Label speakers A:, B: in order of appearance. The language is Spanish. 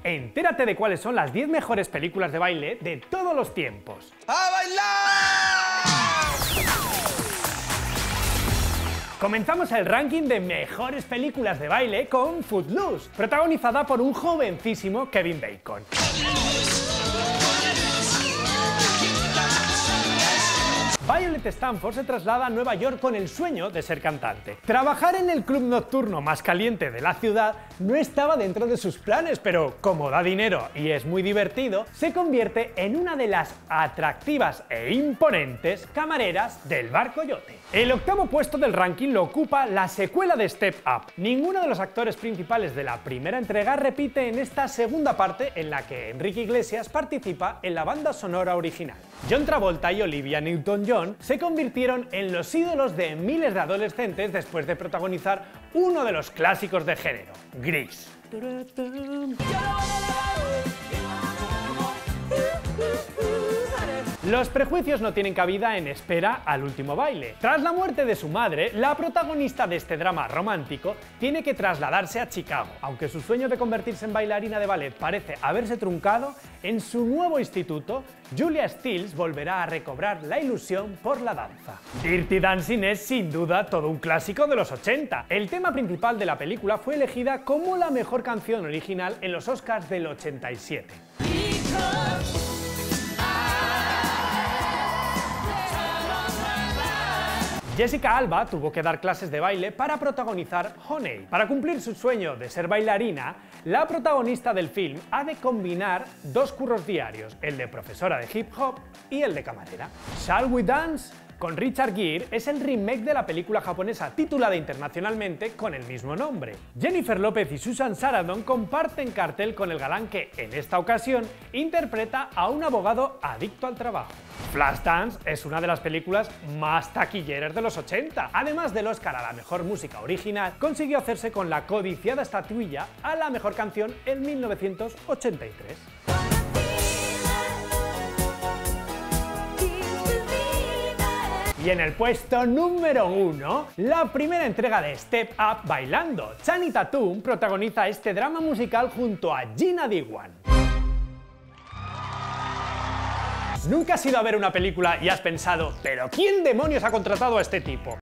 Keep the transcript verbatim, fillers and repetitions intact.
A: Entérate de cuáles son las diez mejores películas de baile de todos los tiempos.
B: ¡A bailar!
A: Comenzamos el ranking de mejores películas de baile con Footloose, protagonizada por un jovencísimo Kevin Bacon. Violet Stanford se traslada a Nueva York con el sueño de ser cantante. Trabajar en el club nocturno más caliente de la ciudad no estaba dentro de sus planes, pero como da dinero y es muy divertido, se convierte en una de las atractivas e imponentes camareras del bar Coyote. El octavo puesto del ranking lo ocupa la secuela de Step Up. Ninguno de los actores principales de la primera entrega repite en esta segunda parte en la que Enrique Iglesias participa en la banda sonora original. John Travolta y Olivia Newton-John se convirtieron en los ídolos de miles de adolescentes después de protagonizar uno de los clásicos de género, Grease. Los prejuicios no tienen cabida en Espera al último baile. Tras la muerte de su madre, la protagonista de este drama romántico tiene que trasladarse a Chicago. Aunque su sueño de convertirse en bailarina de ballet parece haberse truncado, en su nuevo instituto, Julia Stiles volverá a recobrar la ilusión por la danza. Dirty Dancing es sin duda todo un clásico de los ochenta. El tema principal de la película fue elegida como la mejor canción original en los Oscars del ochenta y siete. Jessica Alba tuvo que dar clases de baile para protagonizar Honey. Para cumplir su sueño de ser bailarina, la protagonista del film ha de combinar dos curros diarios, el de profesora de hip hop y el de camarera. Shall We Dance? Con Richard Gere es el remake de la película japonesa titulada internacionalmente con el mismo nombre. Jennifer López y Susan Sarandon comparten cartel con el galán que, en esta ocasión, interpreta a un abogado adicto al trabajo. Flashdance es una de las películas más taquilleras de los ochenta. Además del Oscar a la mejor música original, consiguió hacerse con la codiciada estatuilla a la mejor canción en mil novecientos ochenta y tres. Y en el puesto número uno, la primera entrega de Step Up Bailando. Channing Tatum protagoniza este drama musical junto a Gina Diwan. ¿Nunca has ido a ver una película y has pensado, ¿pero quién demonios ha contratado a este tipo?